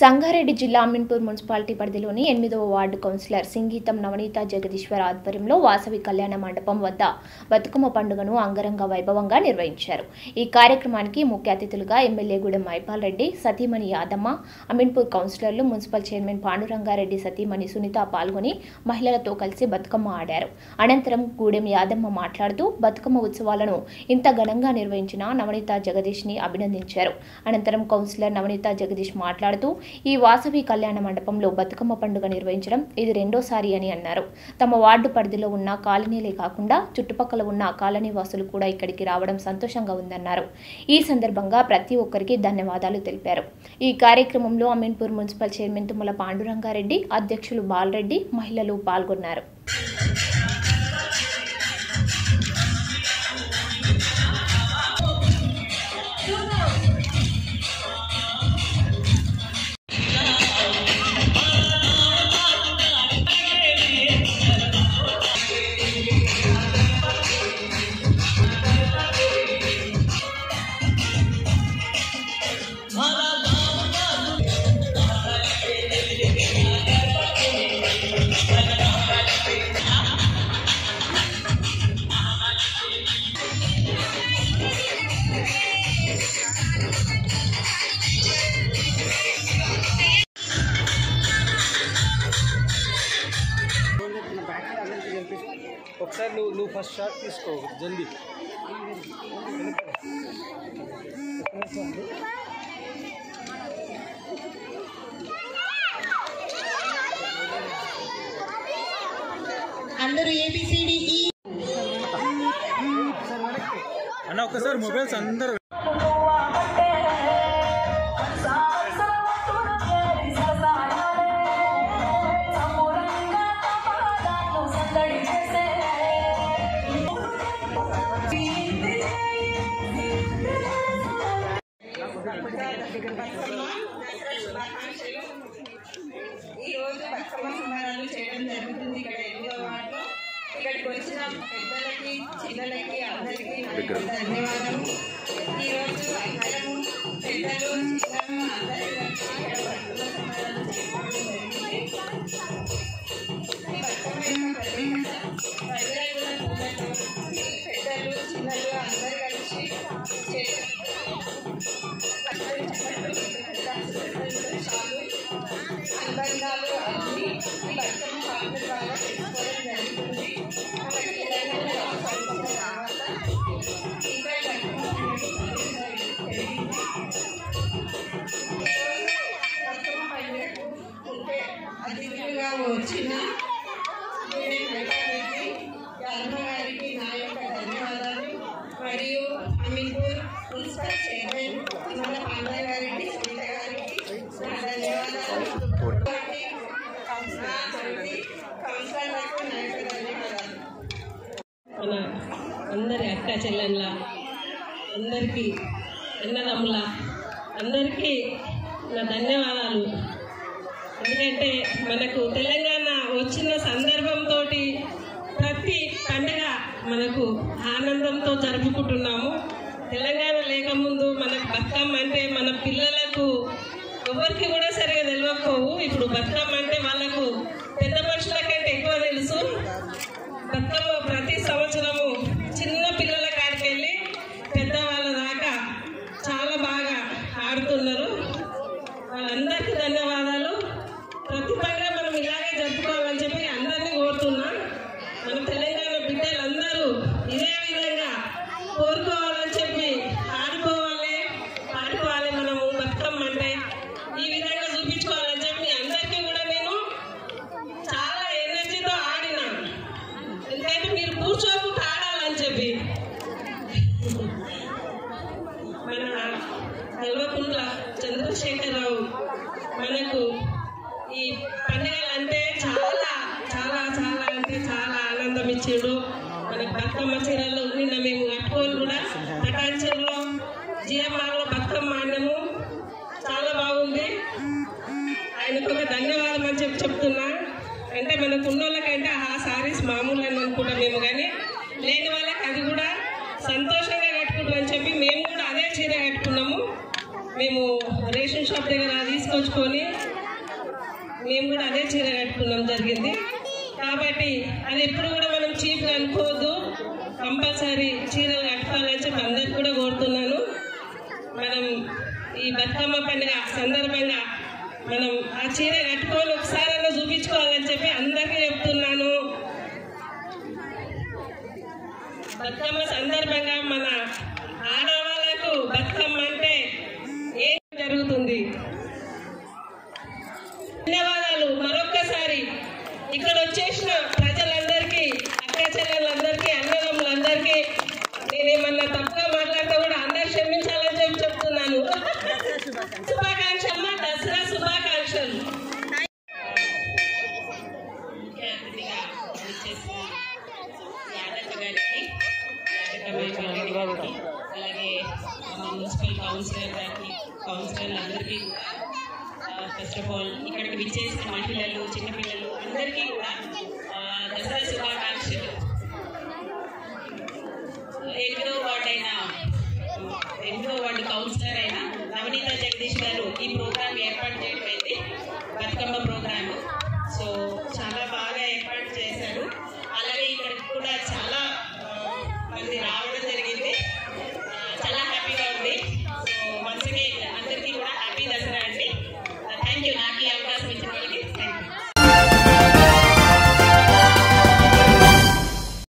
సంగారెడ్డి జిల్లా అమీన్పూర్ మున్సిపాలిటీ పరిధిలోని 8వ వార్డు కౌన్సిలర్ సింగీతం నవనీత జగదీశ్వర్ ఆధ్వర్యంలో వాసవి కళ్యాణ మండపం వద్ద బతుకమ్మ పండుగను అంగరంగ వైభవంగా నిర్వహించారు. ఈ కార్యక్రమానికి ముఖ్య అతిథులుగా ఎమ్మెల్యే గూడెం మైపాల్ రెడ్డి, సతీమణి యాదమ్మ, అమీన్పూర్ కౌన్సిలర్లు, మున్సిపల్ చైర్మన్ పాండురంగారెడ్డి సతీమణి సునీత పాల్గొని మహిళలతో కలిసి బతుకమ్మ ఆడారు. అనంతరం గూడెం యాదమ్మ మాట్లాడుతూ బతుకమ్మ ఉత్సవాలను ఇంత ఘనంగా నిర్వహించిన నవనీత జగదీష్ని అభినందించారు. అనంతరం కౌన్సిలర్ నవనీత జగదీష్ మాట్లాడుతూ ఈ వాసవి కళ్యాణ మండపంలో బతుకమ్మ పండుగ నిర్వహించడం ఇది రెండోసారి అని అన్నారు. తమ వార్డు పరిధిలో ఉన్న కాలనీలే కాకుండా చుట్టుపక్కల ఉన్న కాలనీ వాసులు కూడా ఇక్కడికి రావడం సంతోషంగా ఉందన్నారు. ఈ సందర్భంగా ప్రతి ఒక్కరికి ధన్యవాదాలు తెలిపారు. ఈ కార్యక్రమంలో అమీన్పూర్ మున్సిపల్ చైర్మన్ తుమ్మల పాండురంగారెడ్డి, అధ్యక్షులు బాలరెడ్డి, మహిళలు పాల్గొన్నారు. ఒకసారి నువ్వు ఫస్ట్ షాట్ తీసుకో జల్దీ. అందరూ ABCD అన్న ఒకసారి మొబైల్స్ అందరూ ఈరోజు బతుకమ్మ సంబరాలు చేయడం జరుగుతుంది. ఇక్కడ 8వ వార్డులో ఇక్కడికి వచ్చిన పెద్దలకి, చిన్నలకి అందరికీ ధన్యవాదాలు. ఈరోజు అందరము పెద్దలు, చిన్నలు అందరూ ఇక్కడ బతుకమ్మ సంబరాలు చేసుకోవడం జరిగింది. ఈ బతుకమ్మ పెద్దలు, చిన్నలు అందరూ కలిసి అనుబంధాలు అన్ని ఈ బతుకమ్మ పాటల ద్వారా తెలుసుకోవడం జరుగుతుంది. కాబట్టి తెలంగాణ రాష్ట్రం తర్వాత ఇంకా బతుకమ్మ పండుగకు ముఖ్య అతిథులుగా వచ్చిన యాదమ్మ గారికి నా యొక్క ధన్యవాదాలు. మరియు అమీన్పూర్ మున్సిపల్ చైర్మన్ తుమ్మల పాండురంగారెడ్డి, సునీత గారికి నా ధన్యవాదాలు. మన అందరి అక్క చెల్లెళ్ళ, అందరికీ అన్నదమ్ముల అందరికీ నా ధన్యవాదాలు. ఎందుకంటే మనకు తెలంగాణ వచ్చిన సందర్భంతో ప్రతి పండుగ మనకు ఆనందంతో జరుపుకుంటున్నాము. తెలంగాణ లేకముందు మనకు బతుకమ్మ అంటే మన పిల్లలకు ఎవరికి కూడా సరిగా తెలియకపోవు. ఇప్పుడు బతుకమ్మ అంటే వాళ్ళకు పెద్ద మనుషుల కంటే ఎక్కువ తెలుసు. బతుకమ్మ ప్రతి సంవత్సరము చిన్న పిల్లల కాడికి వెళ్ళి పెద్దవాళ్ళ దాకా చాలా బాగా ఆడుతున్నారు. వాళ్ళందరికీ ధన్యవాదాలు. ప్రతి పండుగ మనం ఇలాగే జరుపుకోవాలని చెప్పి అందరినీ కోరుతున్నా. మన తెలంగాణ బిడ్డలందరూ ఇదే విధంగా కోరుకోవాలని చెప్పి ఆడుకోవాలి, పాడుకోవాలి. మనము బతుకమ్మ అంటే ఈ విధంగా చూపించుకోవాలని చెప్పి అందరికీ కూడా నేను చాలా ఎనర్జీతో ఆడినా. ఎందుకంటే మీరు కూర్చోకుండా ఆడాలని చెప్పి. మన కల్వకుంట్ల చంద్రశేఖరరావు మనకు ఈ పండుగలు అంటే చాలా చాలా చాలా అంటే చాలా ఆనందం ఇచ్చాడు. మనకు బతుకమ్మ చీరలు నిన్న మేము కట్టుకొని కూడా పటాన్చెరులో GMRలో బతుకమ్మ ఆడినాము. చాలా బాగుంది. ఆయనకు ఒక ధన్యవాదం అని చెప్పి చెప్తున్నా. అంటే మనకు ఉన్న వాళ్ళకంటే ఆ సారీస్ మామూలు అని అనుకుంటాం మేము, కానీ లేని వాళ్ళకి అది కూడా సంతోషంగా కట్టుకుంటాం అని చెప్పి మేము కూడా అదే చీర కట్టుకున్నాము. మేము రేషన్ షాప్ దగ్గర తీసుకొచ్చుకొని మేము కూడా అదే చీర కట్టుకున్నాం జరిగింది. కాబట్టి అది ఎప్పుడు కూడా మనం చీప్గా అనుకోవద్దు, కంపల్సరీ చీరలు కట్టుకోవాలని చెప్పి అందరికి కూడా కోరుతున్నాను. మనం ఈ బతుకమ్మ పండుగ సందర్భంగా మనం ఆ చీర కట్టుకొని ఒకసారైనా చూపించుకోవాలని చెప్పి అందరికీ చెప్తున్నాను. బతుకమ్మ సందర్భంగా మన ఆడవాళ్ళకు బతుకమ్మ అంటే ఏం జరుగుతుంది. ధన్యవాదాలు మరొక్కసారి. ఇక్కడ వచ్చేసిన ప్రజలందరికీ, అక్క చెల్లెలందరికీ, అన్నదమ్ములందరికీ నేనేమన్నా తప్పుగా మాట్లాడితే కూడా అందరు క్షమించాలని చెప్పి చెప్తున్నాను. శుభాకాంక్షలు, దసరా శుభాకాంక్షలు. ముఖ్య అతిథిగా వచ్చేసిన యాదక్క గారికి, అలాగే మున్సిపల్ కౌన్సిలర్ గారికి, కౌన్సిలర్లందరికీ కూడా ఫస్ట్ ఆఫ్ ఆల్ ఇక్కడికి విచ్చేసిన మహిళలు, చిన్నపిల్లలు అందరికీ కూడా దసరా శుభాకాంక్షలు. 8వ వార్డు కౌన్సిలర్ అయిన నవనీత జగదీష్ గారు ఈ ప్రోగ్రాం ఏర్పాటు